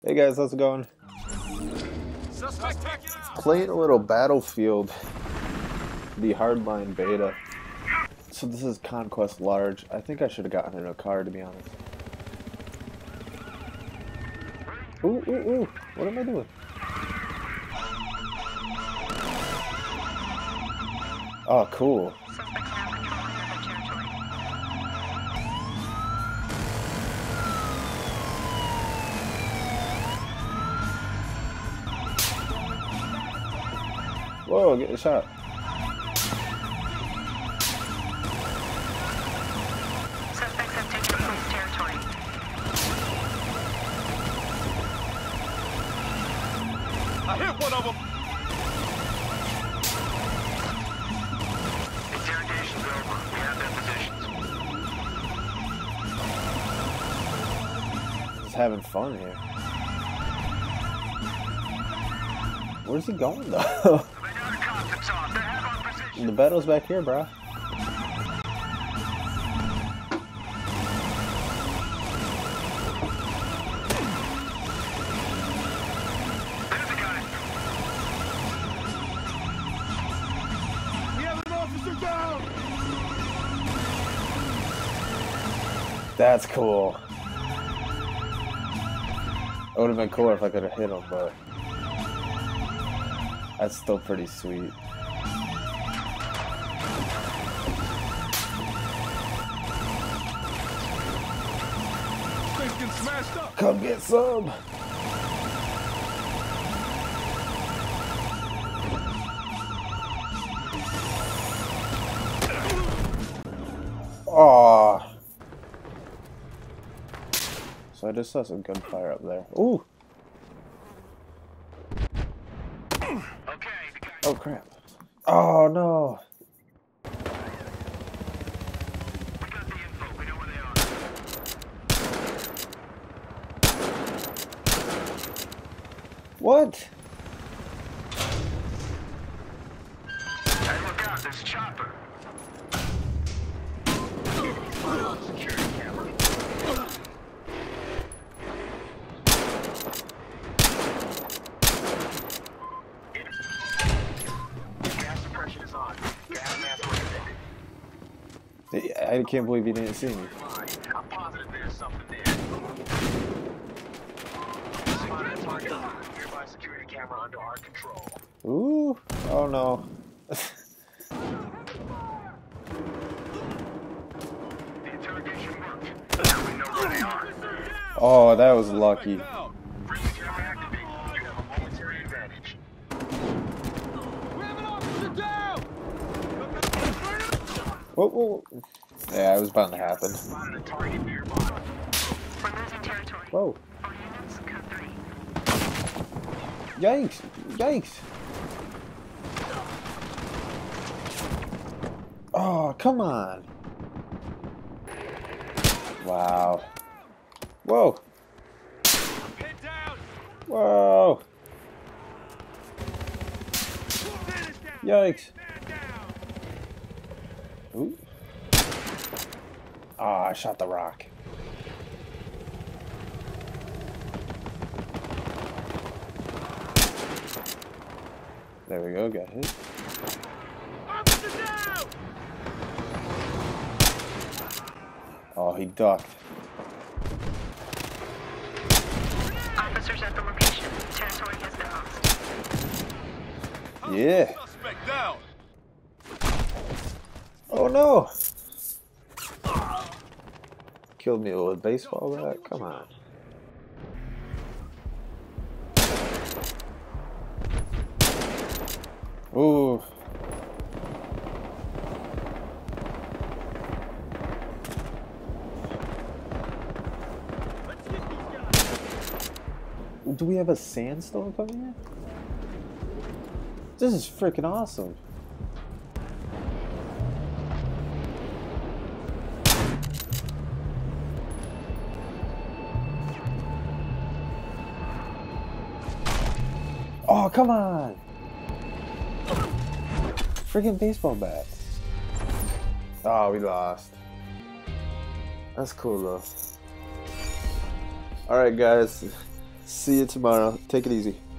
Hey guys, how's it going? Playing a little Battlefield, the hardline beta. So this is Conquest Large. I think I should have gotten in a car, to be honest. Ooh, ooh, ooh. What am I doing? Oh, cool. Whoa, get shot. Suspects have taken police territory. I hit one of them. Interrogation's over. We have their positions. Just having fun here. Where's he going though? The battle's back here, bro. We have an officer down. That's cool. It would have been cooler if I could have hit him, but that's still pretty sweet. Things getting smashed up. Come get some. Aww. So I just saw some gunfire up there. Ooh. Oh crap. Oh no. We got the info. We know where they are. What? Hey, look out. There's a chopper. Security camera. Gas suppression is on. Gas mask recommended. I can't believe you didn't see me. I'm positive there's something there. Spotted a target. Nearby security camera under our control. Ooh. Oh no. The interrogation worked. Now we know where they are. Oh, that was lucky. Bring the camera activate. You have a momentary advantage. We have an officer down. Whoa, whoa. Yeah, it was bound to happen. Spotted a target nearby. We're losing territory. Whoa. All units, code 3. Yikes. Yikes. Oh, come on. Wow. Whoa. Head down. Whoa. Finish down. Yikes. Stand down. Ooh. Ah, I shot the rock. There we go, got hit. Officer down. Oh, he ducked. Officers at the location. Territory has been lost. Yeah. Suspect down. Oh no. Killed me with a baseball bat? Come on. Ooh. Let's get these guys. Do we have a sandstorm coming in? This is freaking awesome. Oh, come on. Freaking baseball bat. Oh, we lost. That's cool though. Alright guys, See you tomorrow. Take it easy.